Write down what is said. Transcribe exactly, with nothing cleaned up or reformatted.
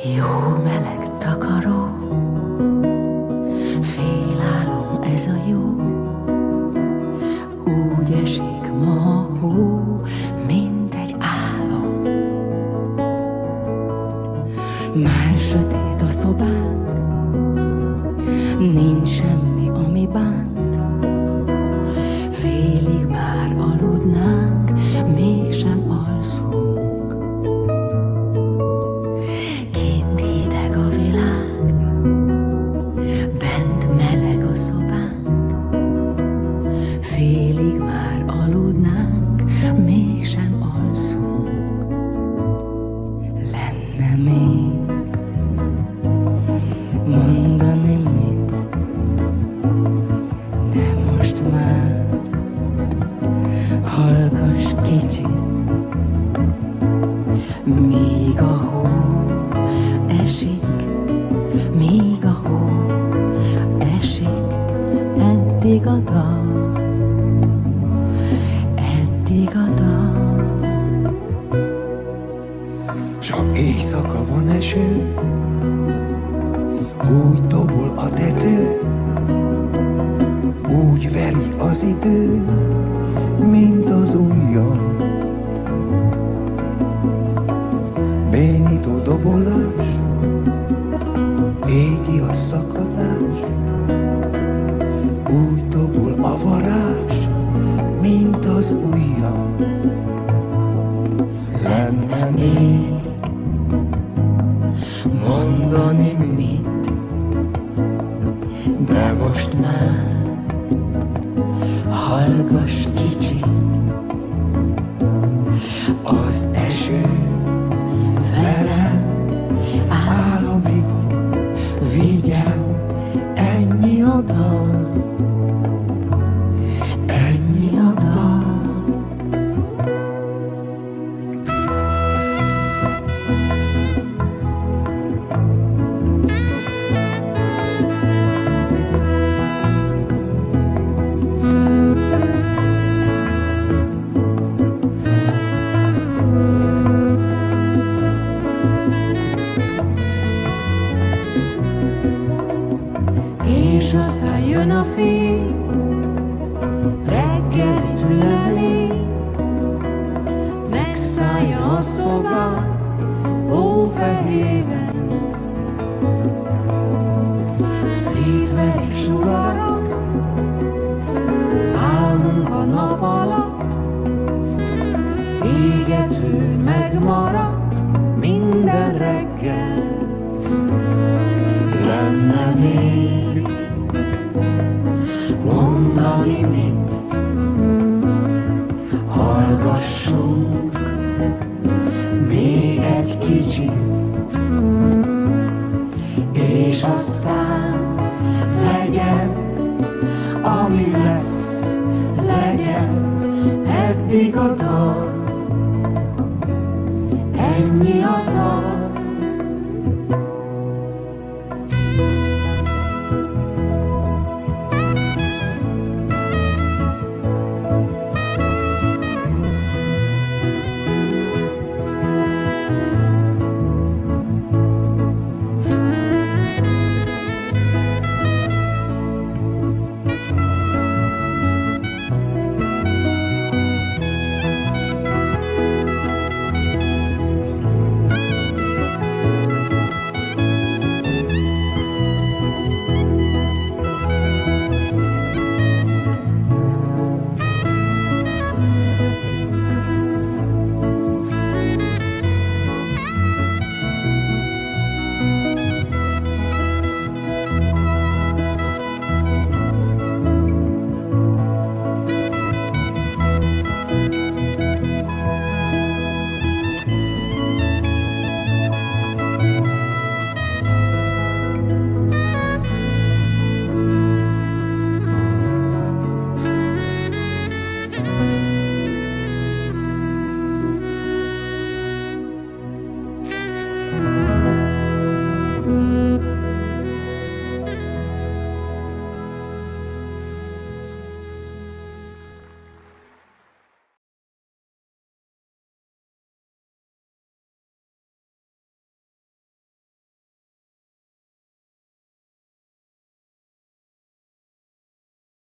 Jó meleg takaró, félálom ez a jó, úgy esik ma a hó, mint egy álom. Már sötét a szobánk, nincs semmi, ami bánt, félig már aludnánk, mégsem alszunk. Kint hideg a világ, bent meleg a szobánk, félig már aludnánk, mégsem alszunk. Lenne még mondani mit, de most már hallgass kicsit, míg a hó esik, míg a hó esik, eddig a dal, eddig a dal. S ha éjszaka van eső, úgy dobol a tető, úgy veri az idő, mint az ujjam. Bénító dobolás, égi a szakadás, úgy dobol a varázs, mint az ujjam. Lenne még Mondani mit, de most már hallgass kicsit. az eső velem álomig vigyen, ennyi a dal, ennyi a dal. És aztán jön a fény, reggel tülemény, megszállja a szobát, hófehéren. Szétveri sugarak, álmunk a nap alatt, égető megmaradt minden reggel. Lenne még mondani mit, hallgassunk még egy kicsit, és aztán legyen, ami lesz, legyen, eddig a dal, ennyi a dal.